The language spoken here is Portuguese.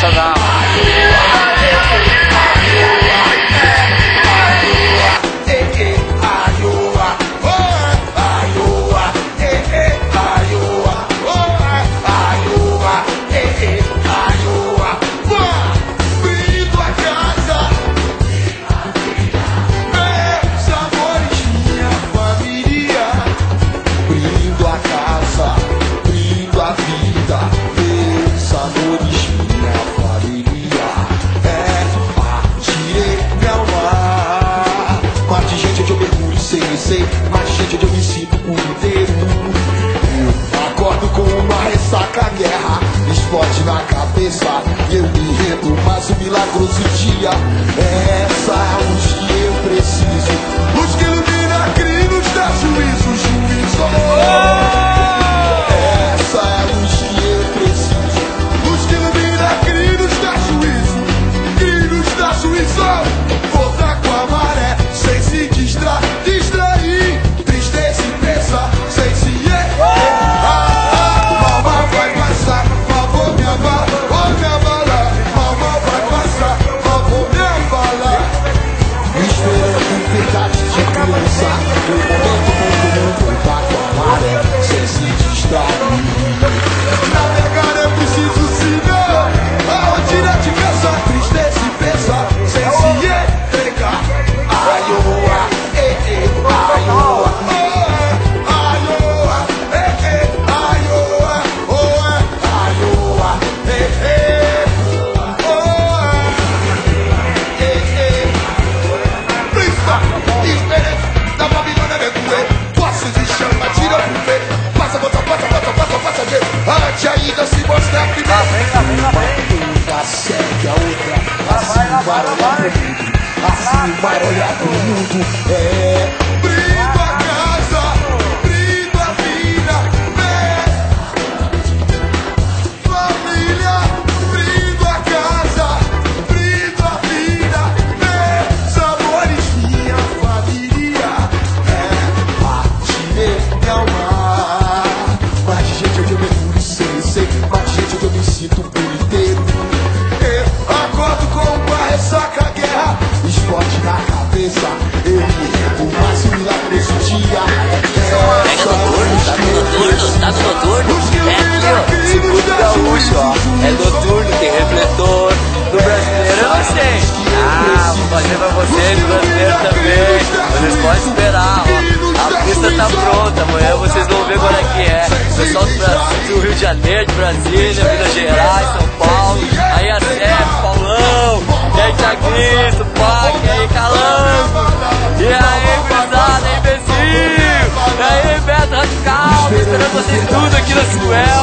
sensacional. Mas gente, eu me sinto por inteiro. Eu acordo com uma ressaca, guerra, explode na cabeça. E eu me rendo, mas um milagroso dia. Essa é a luz que eu preciso, luz que ilumina, cria e nos dá juízo, juízo. Essa é a luz que eu preciso, luz que ilumina, cria e nos dá juízo, cria e nos dá juízo. Voltar com a maré, sem se distrair. Tristeza e pensa, sem se Mamãe vai passar, mas vou me abalar, vou me abalar. Mamãe vai passar, mas vou me abalar. Esperando verdade de criança, o momento voltar com a maré, sem se distrair. Navegar é preciso sinal, a rotina de pensa. Tristeza e pensa, sem se entregar. Aioa, aioa. Ainda se mostrar primeiro. Uma segue a outra. Assim vai olhar pro mundo. Assim vai olhar pro mundo. Brindo a casa, brindo a vida. Família, brindo a casa, brindo a vida. Meus amores, minha família. Atirei minha alma. Mas gente, eu mergulho sei, mas gente, eu me sinto por inteiro. Eu acordo com uma ressaca, guerra, explode na cabeça. Eu me rendo, mas um milagroso dia. Pega noturno, tá no noturno. É aqui, ó, circuito gaúcho, ó. É noturno, tem refletor. Do brasileiro eu não sei. Vou fazer pra vocês, do brasileiro também. Vocês podem esperar, ó. A pista tá pronta, amanhã vocês vão ver qual é que é. Pessoal do Rio de Janeiro, de Brasília, Minas Gerais, São Paulo. Aí a Sérgio, Paulão. E aí Thiaguinho, Pac, e aí Calango. E aí, gurizada, imbecil. E aí, Beto Radical. Esperando vocês tudo aqui na Suécia.